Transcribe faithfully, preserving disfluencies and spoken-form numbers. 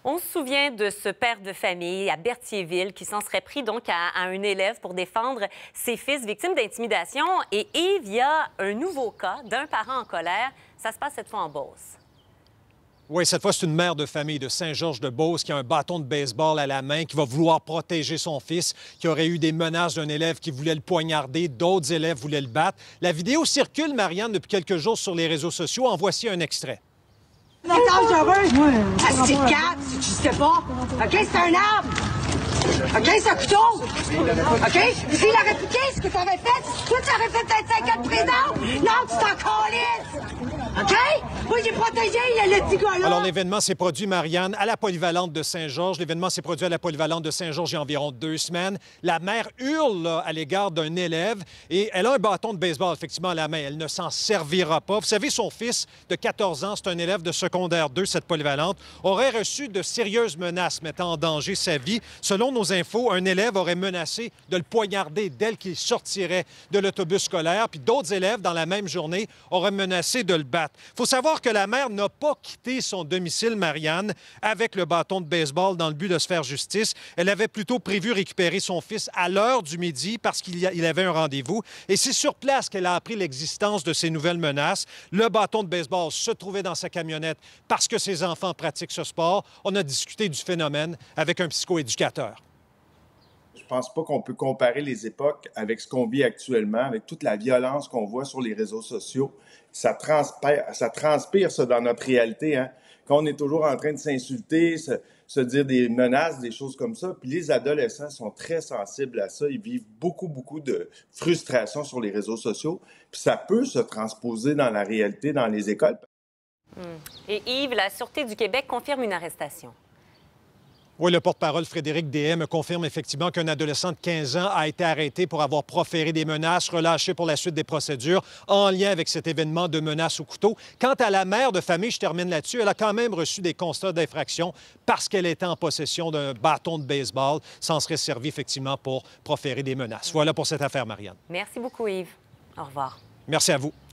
On se souvient de ce père de famille à Berthierville qui s'en serait pris donc à, à un élève pour défendre ses fils victimes d'intimidation. Et Yves, il y a un nouveau cas d'un parent en colère. Ça se passe cette fois en Beauce. Oui, cette fois, c'est une mère de famille de Saint-Georges-de-Beauce qui a un bâton de baseball à la main, qui va vouloir protéger son fils, qui aurait eu des menaces d'un élève qui voulait le poignarder, d'autres élèves voulaient le battre. La vidéo circule, Marianne, depuis quelques jours sur les réseaux sociaux. En voici un extrait. D'accord, j'aurais. Ah, c'est quatre, si tu sais pas. OK, c'est un arbre. OK, c'est un couteau. OK? S'il aurait piqué ce que tu avais fait, toi, tu aurais fait vingt-cinq ans de prison. Non, tu t'en calisses. OK? Moi, j'ai protégé le petit gars-là. Alors, l'événement s'est produit, Marianne, à la polyvalente de Saint-Georges. L'événement s'est produit à la polyvalente de Saint-Georges il y a environ deux semaines. La mère hurle là, à l'égard d'un élève et elle a un bâton de baseball, effectivement, à la main. Elle ne s'en servira pas. Vous savez, son fils de quatorze ans, c'est un élève de secondaire deux, cette polyvalente, aurait reçu de sérieuses menaces mettant en danger sa vie. Selon nos infos, un élève aurait menacé de le poignarder dès qu'il sortirait de l'autobus scolaire. Puis d'autres élèves, dans la même journée, auraient menacé de le battre. Il faut savoir que la mère n'a pas quitté son domicile, Marianne, avec le bâton de baseball dans le but de se faire justice. Elle avait plutôt prévu récupérer son fils à l'heure du midi parce qu'il y avait un rendez-vous. Et c'est sur place qu'elle a appris l'existence de ces nouvelles menaces. Le bâton de baseball se trouvait dans sa camionnette parce que ses enfants pratiquent ce sport. On a discuté du phénomène avec un psychoéducateur. Je pense pas qu'on peut comparer les époques avec ce qu'on vit actuellement, avec toute la violence qu'on voit sur les réseaux sociaux. Ça transpire, ça transpire ça dans notre réalité, hein. Quand on est toujours en train de s'insulter, se, se dire des menaces, des choses comme ça. Puis les adolescents sont très sensibles à ça. Ils vivent beaucoup, beaucoup de frustration sur les réseaux sociaux. Puis ça peut se transposer dans la réalité, dans les écoles. Mmh. Et Yves, la Sûreté du Québec confirme une arrestation. Oui, le porte-parole Frédéric Deshaies me confirme effectivement qu'un adolescent de quinze ans a été arrêté pour avoir proféré des menaces, relâché pour la suite des procédures en lien avec cet événement de menaces au couteau. Quant à la mère de famille, je termine là-dessus, elle a quand même reçu des constats d'infraction parce qu'elle était en possession d'un bâton de baseball. S'en serait servi effectivement pour proférer des menaces. Voilà pour cette affaire, Marianne. Merci beaucoup, Yves. Au revoir. Merci à vous.